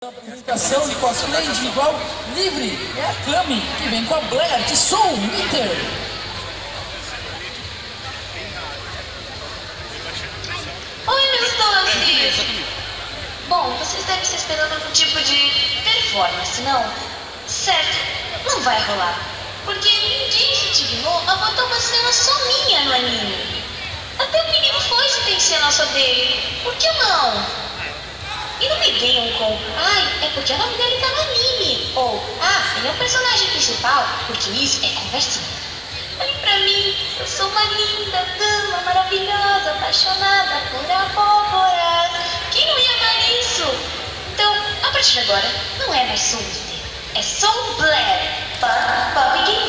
Apresentação de cosplay individual livre é a Cami, que vem com a Blair de Soul Meter. Oi, meus doces! Bom, vocês devem estar esperando algum tipo de performance, não? Certo, não vai rolar. Porque ninguém se dignou a botar uma cena só minha no anime. Até o menino foi se tem cena só dele. Por que não? E não me venham com, ai, é porque o nome dele tá no anime. Ou, ele é o personagem principal, porque isso é conversinha. Olhem pra mim, eu sou uma linda dama maravilhosa, apaixonada por abóboras. Quem não ia amar isso? Então, a partir de agora, não é mais Soul Meter, é Soul Blair. Pumpkin.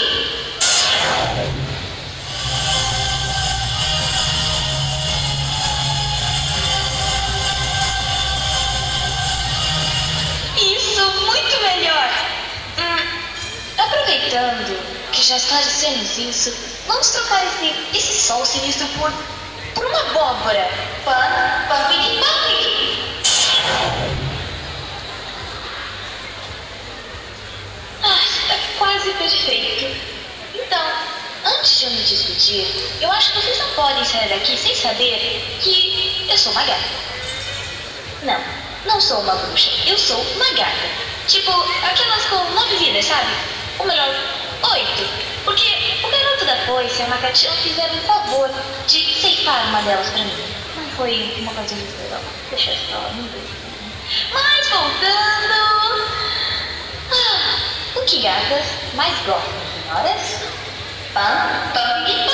Muito melhor. Aproveitando que já esclarecemos isso, vamos trocar esse sol sinistro por uma abóbora. Pumpkin. Tá quase perfeito. Então, antes de eu me despedir, eu acho que vocês não podem sair daqui sem saber que eu sou uma gata. Não sou uma bruxa, eu sou uma gata. Tipo, aquelas com 9 vidas, sabe? Ou melhor, 8. Porque o garoto da foice e a Macatinha fizeram o favor de ceifar uma delas pra mim. Não foi uma coisa muito legal. Deixa eu só, não vejo. Mas voltando... o que gatas mais gostam, senhoras? Pumpkin.